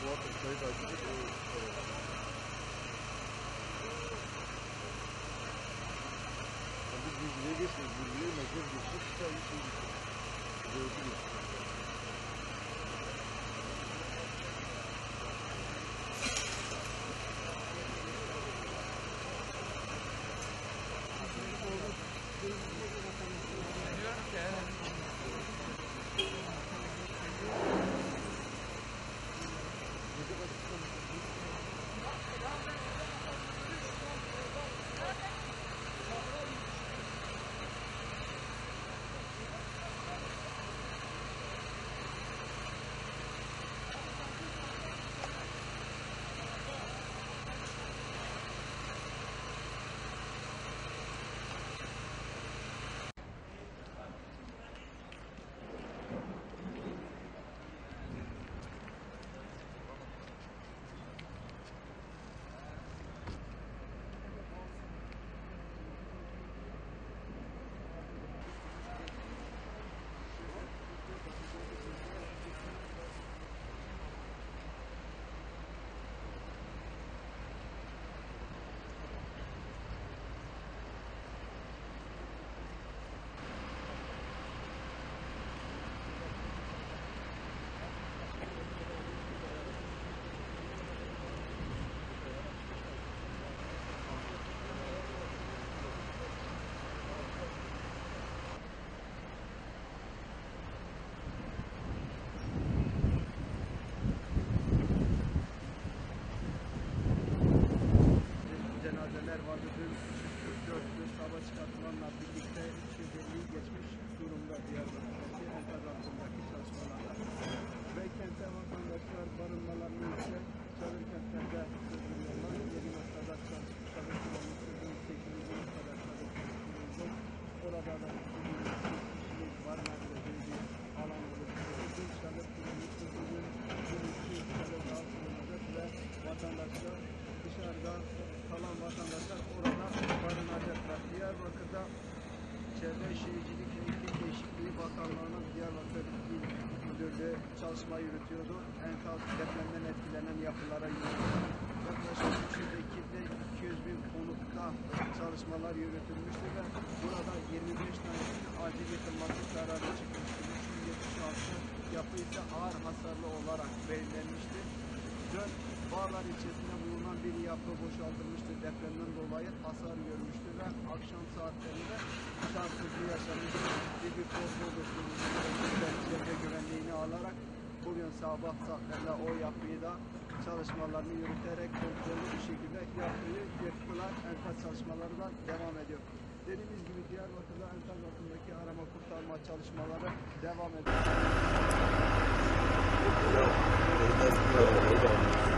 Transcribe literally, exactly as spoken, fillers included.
muhakkak kayıt açtık. Bu bilgiye geçmiyoruz. Bilgiye mecbur geçtik. Sadece şey geçiyoruz. Gördü geçiyoruz. Hava çıkartılanla birlikte üç yüz elliyi geçmiş durumda Diyarbakır'daki enkaz altındaki çalışmalarda. Ve kente vatandaşlar barınmalarını ise çadır kentlerde sürdürüyorlar. yedi noktada çadır kullanılmıştır. sekiz noktada çadır kullanılmıştır. Orada da kişilik barınaklı bir alan oluşturulmuştur. Çadır kullanılmıştır. Bugün bin iki yüz çadır daha kullanılacak ve vatandaşlar dışarıda kalan vatandaşlar orada barınacaklar. Diyarbakır'da Çevre Şehircilik ve İklim Değişikliği Bakanlığı'nın Diyarbakır İl Müdürlüğü çalışma yürütüyordu. Enkaz depremden etkilenen yapılara yürütüyordu. Yaklaşık üç yüz ekiple iki yüz bin konutta çalışmalar yürütülmüştü ve burada yirmi beş tanesinin acil yıkılması kararı çıkmıştı. üç yüz yetmiş altı yapı ise ağır hasarlı olarak belirlenmişti. Dün Bağlar ilçesinde bulunan bir yapı boşaltılmıştı. Depremden dolayı hasar görmüştü ve akşam saatlerinde şanssızlığı yaşanmıştı. Bir bir korku oluşturmuştu. Çevre güvenliğini alarak bugün sabah saatlerinde o yapıyı da çalışmalarını yürüterek kontrollü bir şekilde yapıyı yıktılar. Enkaz çalışmaları da devam ediyor. Dediğimiz gibi Diyarbakır'da enkaz altındaki arama kurtarma çalışmaları devam ediyor.